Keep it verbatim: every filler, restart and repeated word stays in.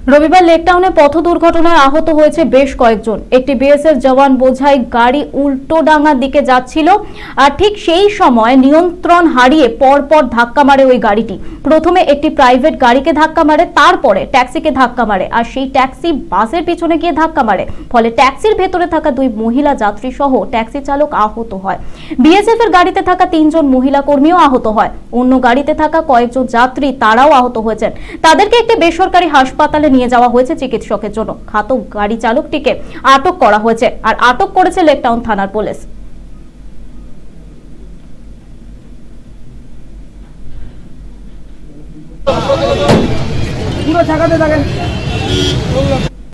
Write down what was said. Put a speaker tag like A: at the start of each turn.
A: রবিবার লেকটাউনে পথ দুর্ঘটনায় আহত হয়েছে বেশ কয়েকজন। একটি বিএসএফ জওয়ান বোঝাই গাড়ি উল্টোডাঙ্গার দিকে যাচ্ছিল, আর ঠিক সেই সময় নিয়ন্ত্রণ হারিয়ে পরপর ধাক্কা মারে ওই গাড়িটি। প্রথমে একটি প্রাইভেট গাড়িকে ধাক্কা মারে, তারপরে ট্যাক্সিকে ধাক্কা মারে, আর সেই ট্যাক্সি বাসের পিছনে গিয়ে ধাক্কা মারে। ফলে ট্যাক্সির ভেতরে থাকা দুই মহিলা যাত্রী সহ ট্যাক্সি চালক আহত হয়। বিএসএফ এর গাড়িতে থাকা তিনজন মহিলা কর্মীও আহত হয়। অন্য গাড়িতে থাকা কয়েকজন যাত্রী তারাও আহত হয়েছেন। তাদেরকে একটি বেসরকারি হাসপাতালে নিয়ে যাওয়া হয়েছে চিকিৎসকের জন্য। ঘাতক গাড়ি চালকটিকে আটক করা হয়েছে, আর আটক করেছে লেকটাউন থানার পুলিশ।
B: পুরো জায়গাতে থাকেন।